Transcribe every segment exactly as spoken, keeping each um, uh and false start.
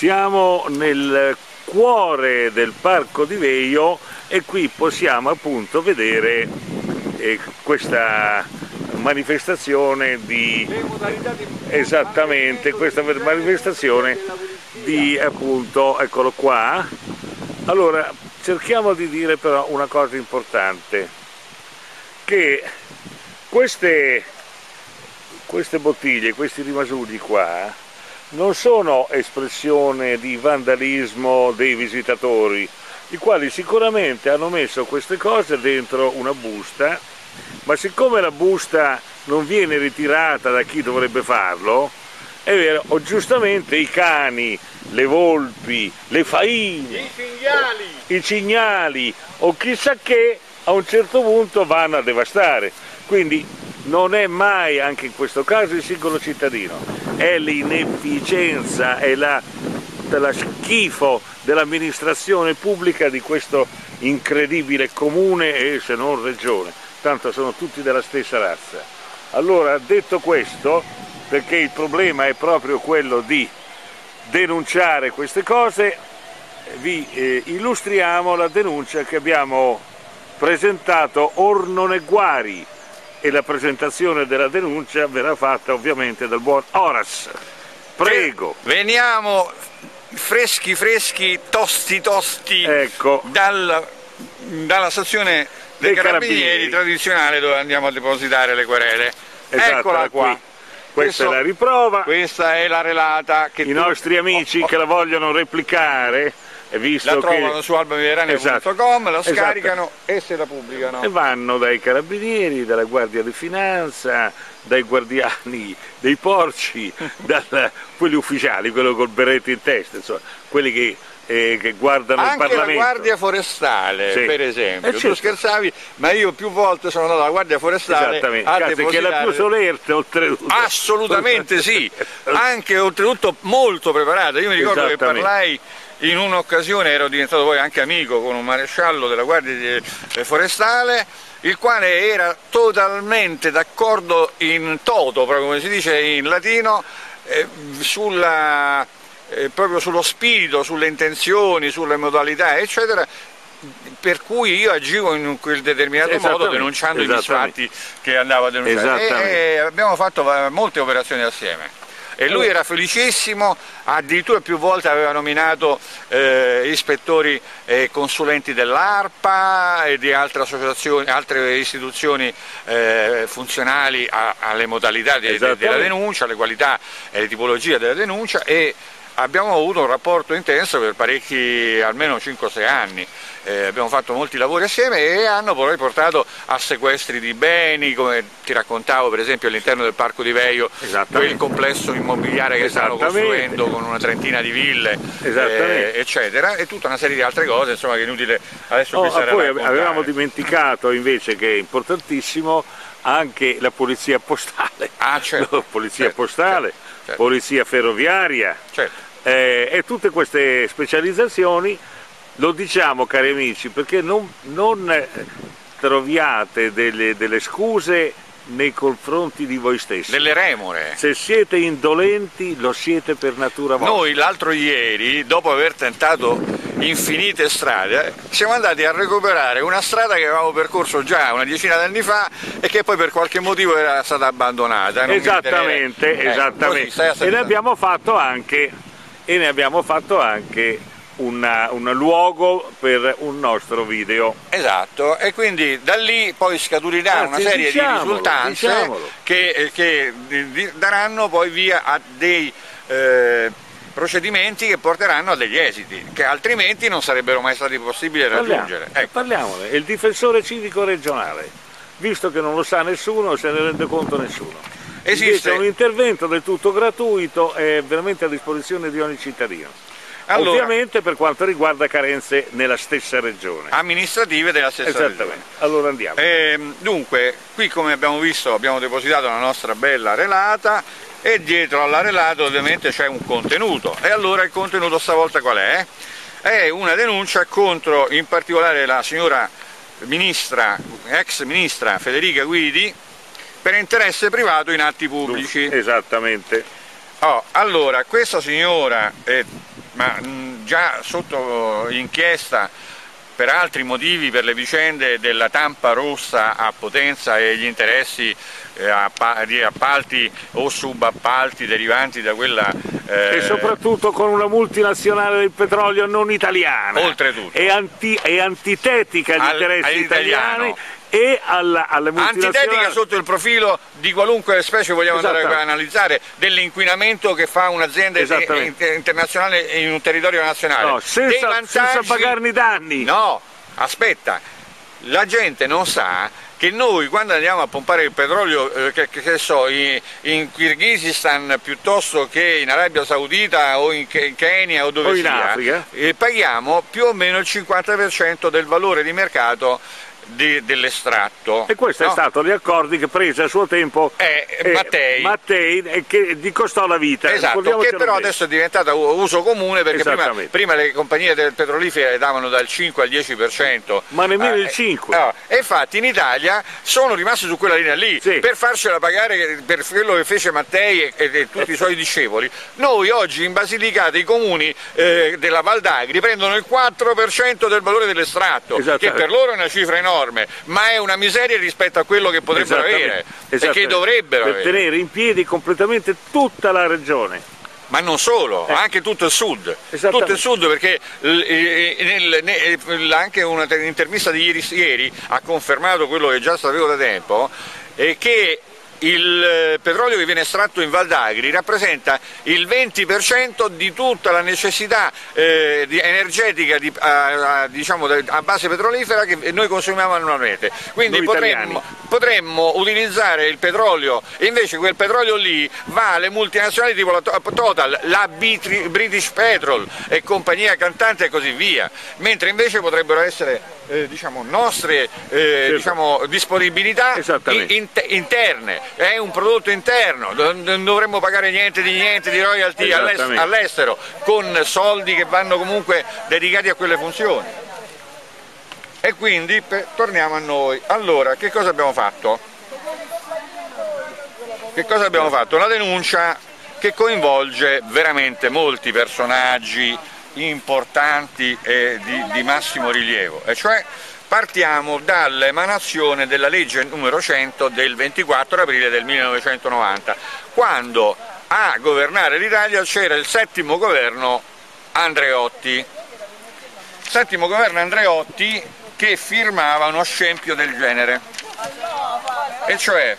Siamo nel cuore del Parco di Veio e qui possiamo appunto vedere eh, questa manifestazione di... esattamente, questa manifestazione di appunto, eccolo qua. Allora, cerchiamo di dire però una cosa importante, che queste, queste bottiglie, questi rimasugli qua, non sono espressione di vandalismo dei visitatori, i quali sicuramente hanno messo queste cose dentro una busta, ma siccome la busta non viene ritirata da chi dovrebbe farlo, è vero, o giustamente i cani, le volpi, le faine, i cinghiali, i cignali o chissà che a un certo punto vanno a devastare. Quindi non è mai, anche in questo caso, il singolo cittadino, è l'inefficienza e la, la schifo dell'amministrazione pubblica di questo incredibile comune e se non regione, tanto sono tutti della stessa razza. Allora, detto questo, perché il problema è proprio quello di denunciare queste cose, vi eh, illustriamo la denuncia che abbiamo presentato Ornoneguari, e la presentazione della denuncia verrà fatta ovviamente dal buon Oras. Prego. Veniamo freschi freschi, tosti tosti, ecco, dal, dalla stazione dei, dei carabinieri, carabinieri tradizionale dove andiamo a depositare le querele. Esatto, eccola qua. Qui. Questa Questo, è la riprova. Questa è la relata che i tu... nostri amici oh, oh. che la vogliono replicare, visto la trovano che... su albamiveraneo punto com, esatto. La scaricano, esatto. E se la pubblicano. E vanno dai carabinieri, dalla Guardia di Finanza, dai guardiani dei porci, dal, quelli ufficiali, quello col berretto in testa, insomma, quelli che, eh, che guardano anche il Parlamento. Anche la Guardia Forestale, sì. Per esempio. Eh, certo. Tu scherzavi, ma io più volte sono andato alla Guardia Forestale a depositare... che è la più solerte, oltretutto. Assolutamente sì, anche oltretutto molto preparata. Io mi ricordo che parlai in un'occasione, ero diventato poi anche amico con un maresciallo della Guardia Forestale, il quale era totalmente d'accordo in toto, proprio come si dice in latino, eh, sulla, eh, proprio sullo spirito, sulle intenzioni, sulle modalità, eccetera, per cui io agivo in quel determinato modo denunciando i misfatti che andavo a denunciare. E, e abbiamo fatto molte operazioni assieme. E lui era felicissimo, addirittura più volte aveva nominato eh, ispettori e consulenti dell'ARPA e di altre associazioni, altre istituzioni eh, funzionali a, alle modalità de, de, della denuncia, alle qualità e alle tipologie della denuncia, e abbiamo avuto un rapporto intenso per parecchi, almeno cinque sei anni. Eh, abbiamo fatto molti lavori assieme e hanno poi portato a sequestri di beni, come ti raccontavo per esempio all'interno del Parco di Veio, quel complesso immobiliare che stanno costruendo con una trentina di ville, eh, eccetera, e tutta una serie di altre cose, insomma, che è inutile adesso oh, qui stare a poi raccontare. Avevamo dimenticato invece, che è importantissimo, anche la polizia postale, ah, certo. No, polizia certo, postale, certo, certo. polizia ferroviaria, certo. eh, e tutte queste specializzazioni. Lo diciamo, cari amici, perché non, non troviate delle, delle scuse nei confronti di voi stessi. Delle remore. Se siete indolenti, lo siete per natura vostra. Noi l'altro ieri, dopo aver tentato infinite strade, siamo andati a recuperare una strada che avevamo percorso già una decina di anni fa e che poi per qualche motivo era stata abbandonata. Non esattamente, eh, esattamente. E ne abbiamo fatto anche, e ne abbiamo fatto anche Una, un luogo per un nostro video. Esatto, e quindi da lì poi scaturirà Anzi, una serie diciamolo, di risultanze diciamolo. che, che daranno poi via a dei eh, procedimenti che porteranno a degli esiti che altrimenti non sarebbero mai stati possibili raggiungere. Parliamo, ecco. Parliamone, il difensore civico regionale, visto che non lo sa nessuno, se ne rende conto nessuno. Esiste un intervento del tutto gratuito e veramente a disposizione di ogni cittadino. Allora, ovviamente per quanto riguarda carenze nella stessa regione. Amministrative della stessa regione. Allora andiamo. Eh, dunque, qui come abbiamo visto abbiamo depositato la nostra bella relata e dietro alla relata ovviamente c'è un contenuto. E allora il contenuto stavolta qual è? È una denuncia contro in particolare la signora ministra, ex ministra Federica Guidi, per interesse privato in atti pubblici. Esattamente. Oh, allora, questa signora... Eh, ma mh, già sotto inchiesta per altri motivi, per le vicende della Tampa Rossa a Potenza e gli interessi eh, di appalti o subappalti derivanti da quella... Eh, e soprattutto con una multinazionale del petrolio non italiana, oltretutto, e, anti, e antitetica agli Al, interessi italiani e alla, alle multinazionali. Antitetica sotto il profilo di qualunque specie vogliamo andare a analizzare, dell'inquinamento che fa un'azienda internazionale in un territorio nazionale. No, senza, vantaggi... senza pagarne i danni. No, aspetta, la gente non sa che noi quando andiamo a pompare il petrolio, eh, che, che so, in, in Kirghizistan piuttosto che in Arabia Saudita o in, in Kenya o dove o in sia, Africa, eh, paghiamo più o meno il cinquanta per cento del valore di mercato dell'estratto. E questo no? è stato gli accordi che prese a suo tempo eh, eh, Mattei, Mattei eh, che gli costò la vita. Esatto, che però adesso è diventata uso comune, perché prima, prima le compagnie del petrolifere davano dal cinque al dieci per cento. Ma nemmeno eh, il cinque. No. E infatti in Italia sono rimasti su quella linea lì, sì. per farcela pagare per quello che fece Mattei e, e, e tutti i suoi discepoli. Noi oggi in Basilicata i comuni eh, della Val d'Agri prendono il quattro per cento del valore dell'estratto, che per loro è una cifra enorme, ma è una miseria rispetto a quello che potrebbero avere e che dovrebbero per avere. tenere in piedi completamente tutta la regione. Ma non solo, eh. anche tutto il sud, tutto il sud, perché nel, nel, anche un'intervista di ieri, ieri ha confermato quello che già sapevo da tempo, eh, che il petrolio che viene estratto in Val d'Agri rappresenta il venti per cento di tutta la necessità eh, di, energetica di, a, a, diciamo, a base petrolifera che noi consumiamo annualmente. Quindi potremmo, potremmo utilizzare il petrolio, e invece quel petrolio lì va alle multinazionali tipo la Total, la British Petrol e compagnia cantante e così via, mentre invece potrebbero essere eh, diciamo, nostre eh, certo. diciamo, disponibilità in, interne. È un prodotto interno, non dovremmo pagare niente di niente di royalty all'estero, con soldi che vanno comunque dedicati a quelle funzioni. E quindi per, torniamo a noi. Allora, che cosa abbiamo fatto? Che cosa abbiamo fatto? Una denuncia che coinvolge veramente molti personaggi importanti e di, di massimo rilievo, e cioè partiamo dall'emanazione della legge numero cento del ventiquattro aprile del millenovecentonovanta, quando a governare l'Italia c'era il settimo governo Andreotti. Settimo governo Andreotti che firmava uno scempio del genere, e cioè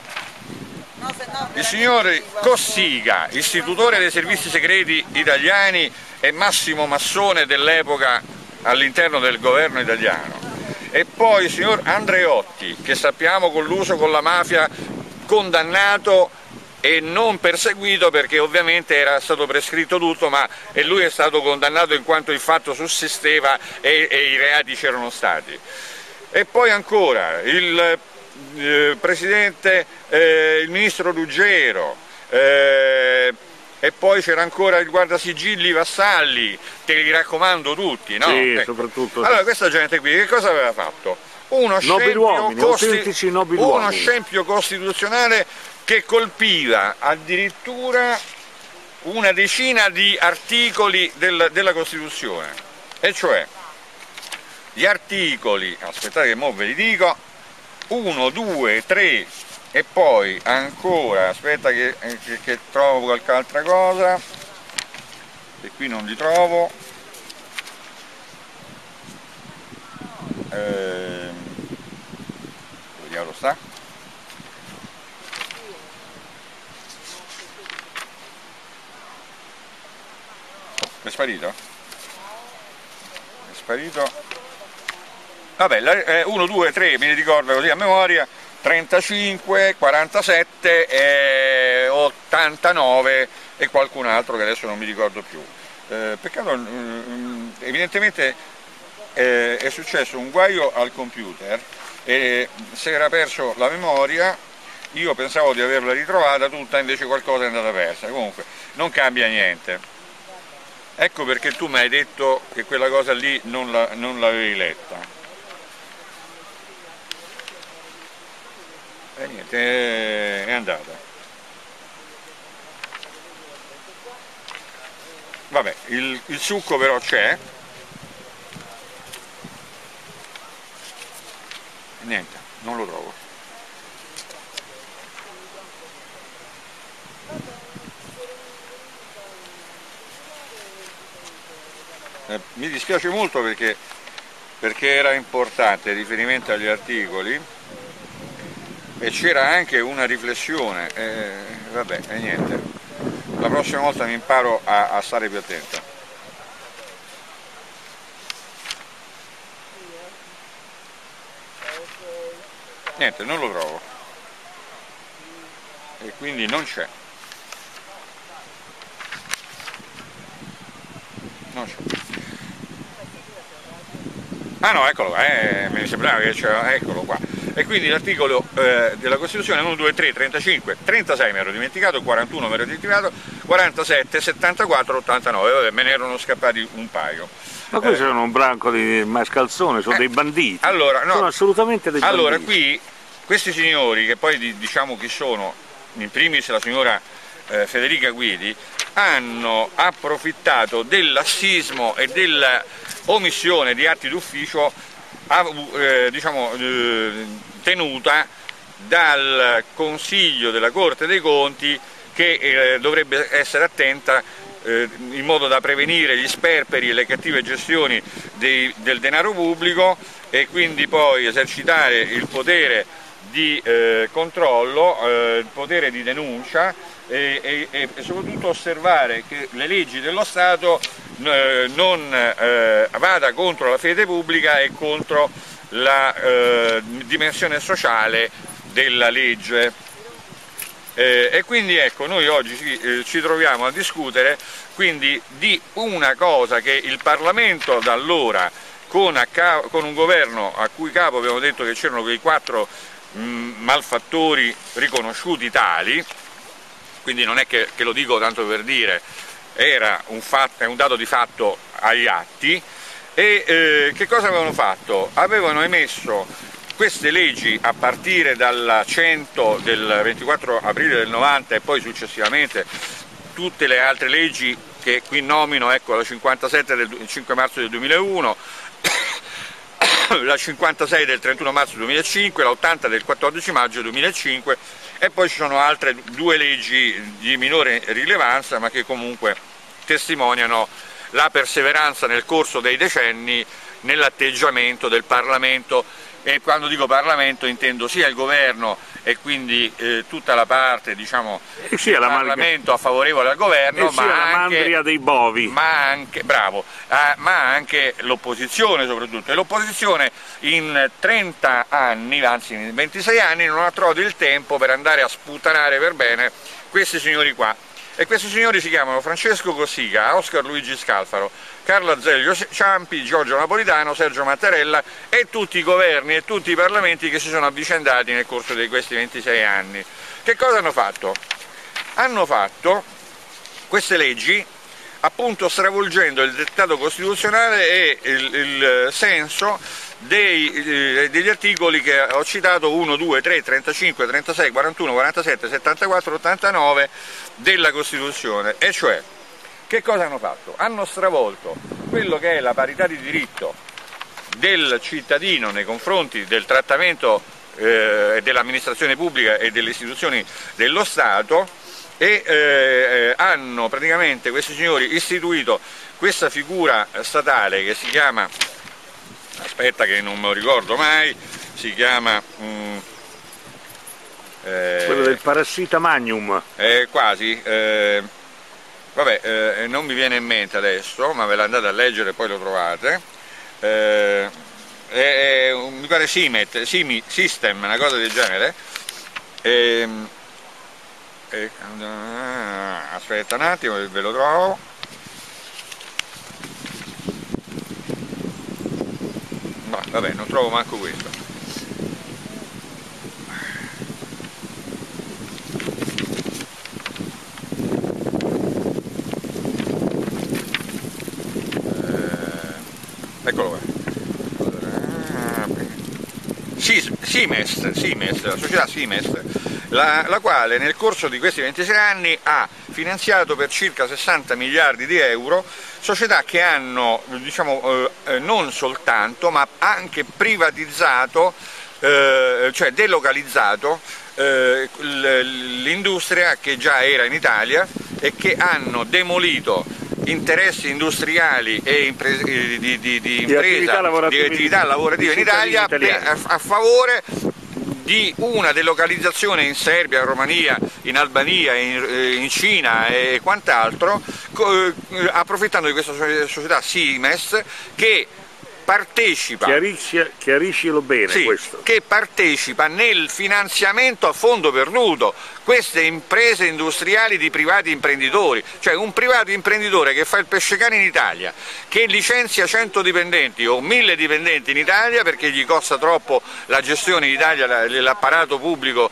il signor Cossiga, istitutore dei servizi segreti italiani e massimo massone dell'epoca all'interno del governo italiano, e poi il signor Andreotti, che sappiamo con l'uso con la mafia, condannato e non perseguito perché ovviamente era stato prescritto tutto, ma e lui è stato condannato in quanto il fatto sussisteva e, e i reati c'erano stati. E poi ancora il eh, presidente, eh, il ministro Ruggero, eh, e poi c'era ancora il guardasigilli Vassalli, te li raccomando tutti, no? Sì, ecco. soprattutto. Allora questa gente qui che cosa aveva fatto? Uno scempio, uomini, costi uno uomini. scempio costituzionale che colpiva addirittura una decina di articoli del, della Costituzione, e cioè gli articoli, aspettate che mo ve li dico, uno, due, tre e poi ancora, aspetta che, che, che trovo qualche altra cosa, e qui non li trovo, eh, dove diavolo sta? È sparito? È sparito? Vabbè, uno, due, tre, me li ricordo così a memoria, trentacinque, quarantasette, e ottantanove e qualcun altro che adesso non mi ricordo più. Eh, peccato, evidentemente eh, è successo un guaio al computer e si era perso la memoria, io pensavo di averla ritrovata tutta, invece qualcosa è andata persa. Comunque non cambia niente. Ecco perché tu mi hai detto che quella cosa lì non la, non l'avevi letta. E niente, è andata. vabbè, il, il succo però c'è, niente, non lo trovo. Eh, mi dispiace molto perché, perché era importante il riferimento agli articoli e c'era anche una riflessione, eh, vabbè, e niente, la prossima volta mi imparo a, a stare più attento. Niente, non lo trovo e quindi non c'è. Non c'è. Ah no, eccolo qua, eh, mi sembrava che c'era, eccolo qua. E quindi l'articolo eh, della Costituzione uno, due, tre, trentacinque, trentasei mi ero dimenticato, quarantuno mi ero dimenticato, quarantasette, settantaquattro, ottantanove, vabbè, me ne erano scappati un paio. Ma questi eh, sono un branco di mascalzone, sono eh, dei banditi, allora, no, sono assolutamente dei allora, banditi. Allora qui, questi signori, che poi diciamo chi sono, in primis la signora eh, Federica Guidi, hanno approfittato del lassismo e della omissione di atti d'ufficio eh, diciamo, eh, tenuta dal Consiglio della Corte dei Conti, che eh, dovrebbe essere attenta eh, in modo da prevenire gli sperperi e le cattive gestioni dei, del denaro pubblico, e quindi poi esercitare il potere di eh, controllo, eh, il potere di denuncia e, e, e soprattutto osservare che le leggi dello Stato eh, non eh, vada contro la fede pubblica e contro la eh, dimensione sociale della legge. Eh, e quindi ecco, noi oggi ci, eh, ci troviamo a discutere quindi di una cosa che il Parlamento da allora, con, a con un governo a cui capo abbiamo detto che c'erano quei quattro mh, malfattori riconosciuti tali, quindi non è che, che lo dico tanto per dire, era un fatto, è un dato di fatto agli atti. E eh, che cosa avevano fatto? Avevano emesso queste leggi a partire dalla cento del ventiquattro aprile del novanta e poi successivamente tutte le altre leggi che qui nomino, ecco, la cinquantasette del cinque marzo del duemilauno, la cinquantasei del trentuno marzo duemilacinque, la ottanta del quattordici maggio duemilacinque, e poi ci sono altre due leggi di minore rilevanza ma che comunque testimoniano la perseveranza nel corso dei decenni nell'atteggiamento del Parlamento, e quando dico Parlamento intendo sia il governo e quindi eh, tutta la parte, diciamo, e sia del la Parlamento a favorevole al governo, e sia ma la anche, mandria dei bovi, ma anche, bravo, eh, ma anche l'opposizione soprattutto, e l'opposizione in trenta anni, anzi in ventisei anni, non ha trovato il tempo per andare a sputtanare per bene questi signori qua. E questi signori si chiamano Francesco Cossiga, Oscar Luigi Scalfaro, Carlo Azeglio Ciampi, Giorgio Napolitano, Sergio Mattarella e tutti i governi e tutti i parlamenti che si sono avvicendati nel corso di questi ventisei anni. Che cosa hanno fatto? Hanno fatto queste leggi appunto stravolgendo il dettato costituzionale e il, il senso dei, eh, degli articoli che ho citato, uno, due, tre, trentacinque, trentasei, quarantuno, quarantasette, settantaquattro, ottantanove della Costituzione. E cioè, che cosa hanno fatto? Hanno stravolto quello che è la parità di diritto del cittadino nei confronti del trattamento eh, dell'amministrazione pubblica e delle istituzioni dello Stato, e eh, hanno praticamente questi signori istituito questa figura statale che si chiama, aspetta che non me lo ricordo mai, si chiama um, eh, quello del parassita magnum, eh, quasi, eh, vabbè, eh, non mi viene in mente adesso, ma ve l'andate a leggere e poi lo trovate, eh, eh, mi pare Simet, Simi, System, una cosa del genere. eh, eh, aspetta un attimo, ve lo trovo. No, vabbè, non trovo manco questo. Eh, eccolo qua. Simest, Simest, la società Simest, la, la quale nel corso di questi ventisei anni ha finanziato per circa sessanta miliardi di euro società che hanno, diciamo, eh, non soltanto, ma anche privatizzato, eh, cioè delocalizzato eh, l'industria che già era in Italia e che hanno demolito interessi industriali e imprese, di, di, di, di impresa, di attività lavorative, di attività lavorative in Italia per, a, a favore di una delocalizzazione in Serbia, in Romania, in Albania, in, in Cina e quant'altro, approfittando di questa società Simest che partecipa, Chiarisci, chiariscilo bene sì, questo, che partecipa nel finanziamento a fondo perduto queste imprese industriali di privati imprenditori, cioè un privato imprenditore che fa il pescecane in Italia, che licenzia cento dipendenti o mille dipendenti in Italia perché gli costa troppo la gestione in Italia, l'apparato pubblico,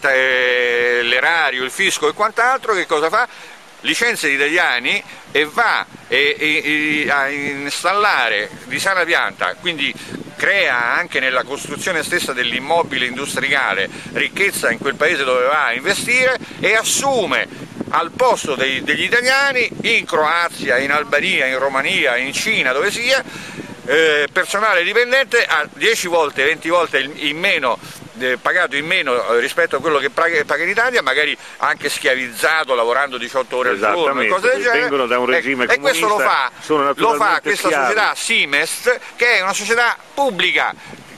l'erario, il fisco e quant'altro, che cosa fa? Licenzia gli italiani e va e, e, a installare di sana pianta, quindi crea anche nella costruzione stessa dell'immobile industriale ricchezza in quel paese dove va a investire e assume al posto dei, degli italiani in Croazia, in Albania, in Romania, in Cina, dove sia, eh, personale dipendente a dieci volte, venti volte in meno, eh, pagato in meno rispetto a quello che paga, paga in Italia, magari anche schiavizzato, lavorando diciotto ore al giorno e cose del genere. Vengono da un regime e, e questo lo fa, lo fa questa schiavi. società Simest, che è una società pubblica.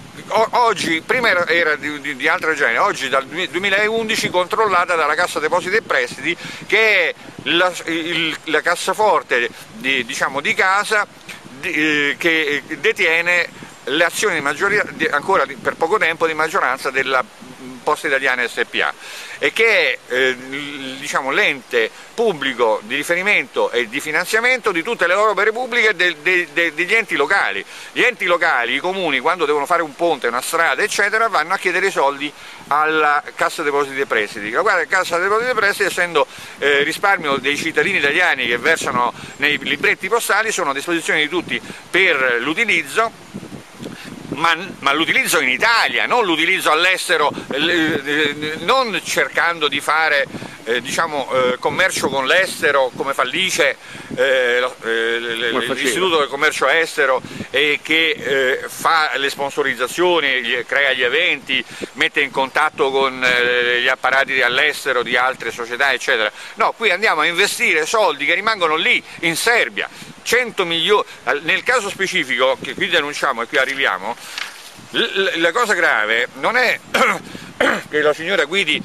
Oggi, prima era, era di, di, di altro genere, oggi dal duemilaundici controllata dalla Cassa Depositi e Prestiti, che è la, il, la cassaforte di, diciamo, di casa di, eh, che detiene le azioni di maggioria, di, ancora di, per poco tempo di maggioranza della Poste Italiane S P A, e che è eh, diciamo, l'ente pubblico di riferimento e di finanziamento di tutte le opere pubbliche de, de, de, degli enti locali. Gli enti locali, i comuni, quando devono fare un ponte, una strada eccetera, vanno a chiedere i soldi alla Cassa Depositi e Prestiti. La quale Cassa Depositi e Prestiti, essendo eh, risparmio dei cittadini italiani che versano nei libretti postali, sono a disposizione di tutti per l'utilizzo, ma, ma l'utilizzo in Italia, non l'utilizzo all'estero, eh, non cercando di fare eh, diciamo, eh, commercio con l'estero come fa l'I C E, eh, eh, l'Istituto del Commercio Estero, e che eh, fa le sponsorizzazioni, gli, crea gli eventi, mette in contatto con eh, gli apparati all'estero di altre società eccetera. No, qui andiamo a investire soldi che rimangono lì in Serbia, cento milioni. Nel caso specifico che qui denunciamo e qui arriviamo, la cosa grave non è che la signora Guidi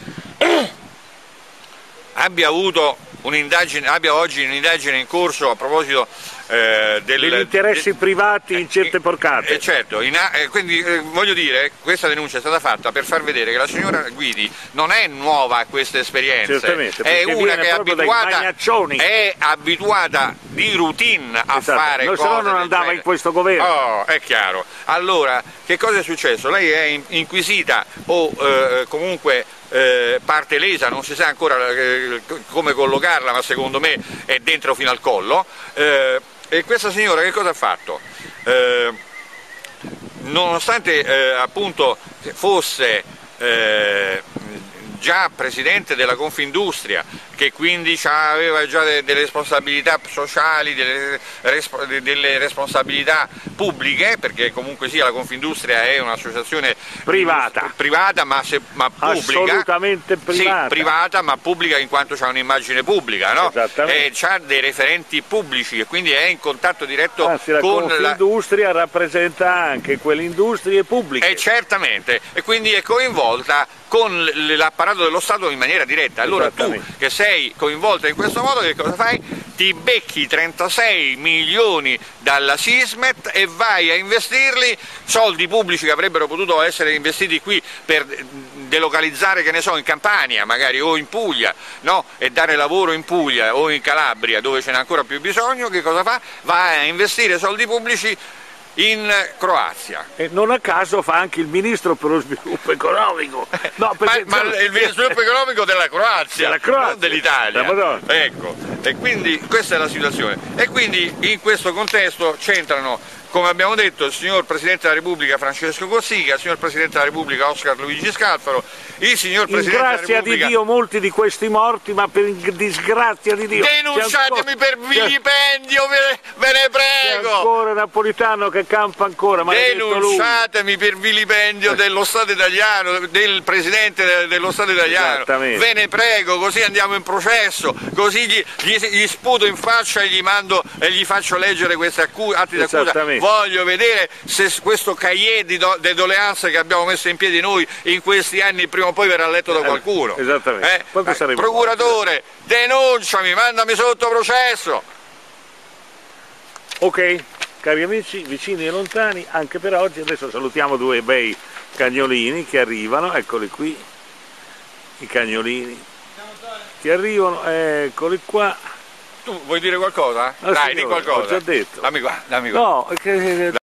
abbia avuto un'indagine, abbia oggi un'indagine in corso a proposito eh, del, degli interessi de, privati in certe porcate. Eh, certo, in, eh, quindi eh, voglio dire, questa denuncia è stata fatta per far vedere che la signora Guidi non è nuova a queste esperienze, è una che è abituata, è abituata di routine a esatto. fare no, cose. Se no non andava genere. in questo governo. Oh, è chiaro. Allora, che cosa è successo? Lei è inquisita o eh, comunque Eh, parte lesa, non si sa ancora eh, come collocarla, ma secondo me è dentro fino al collo, eh, e questa signora che cosa ha fatto? Eh, nonostante eh, appunto fosse eh, già presidente della Confindustria, che quindi aveva già delle responsabilità sociali, delle, delle responsabilità pubbliche, perché comunque sia la Confindustria è un'associazione privata, privata ma, se, ma pubblica, assolutamente privata. Sì, privata ma pubblica in quanto c'ha un'immagine pubblica, no? E c'ha dei referenti pubblici e quindi è in contatto diretto Anzi, la con la Confindustria rappresenta anche quelle industrie pubbliche. E certamente, e quindi è coinvolta con l'apparato dello Stato in maniera diretta. Allora tu che sei coinvolta in questo modo, che cosa fai? Ti becchi trentasei milioni dalla Sismet e vai a investirli, soldi pubblici che avrebbero potuto essere investiti qui per delocalizzare, che ne so, in Campania magari o in Puglia, no? E dare lavoro in Puglia o in Calabria dove ce n'è ancora più bisogno. Che cosa fa? Va a investire soldi pubblici in Croazia. E non a caso fa anche il ministro per lo sviluppo economico. No, ma, ma il sviluppo economico della Croazia, della Croazia. non dell'Italia. Ecco, e quindi questa è la situazione. E quindi in questo contesto c'entrano come abbiamo detto, il signor Presidente della Repubblica Francesco Cossiga, il signor Presidente della Repubblica Oscar Luigi Scalfaro, il signor Presidente in della grazia Repubblica... di Dio molti di questi morti, ma per disgrazia di Dio... Denunciatemi ancora... per vilipendio, ve, ve ne prego! C'è ancora Napolitano che campa ancora, ma denunciatemi per vilipendio dello Stato italiano, del Presidente dello Stato italiano, ve ne prego, così andiamo in processo, così gli, gli, gli sputo in faccia e gli mando e gli faccio leggere questi atti d'accusa. Voglio vedere se questo cahier di do, de doleanze che abbiamo messo in piedi noi in questi anni prima o poi verrà letto da qualcuno. Esattamente. Eh? Eh, procuratore, denunciami, mandami sotto processo. Ok, cari amici, vicini e lontani, anche per oggi. Adesso salutiamo due bei cagnolini che arrivano, eccoli qui, i cagnolini che arrivano, eccoli qua. Tu vuoi dire qualcosa? No, Dai, signore, di qualcosa. Ho già detto. Dammi qua, dammi qua. No, che...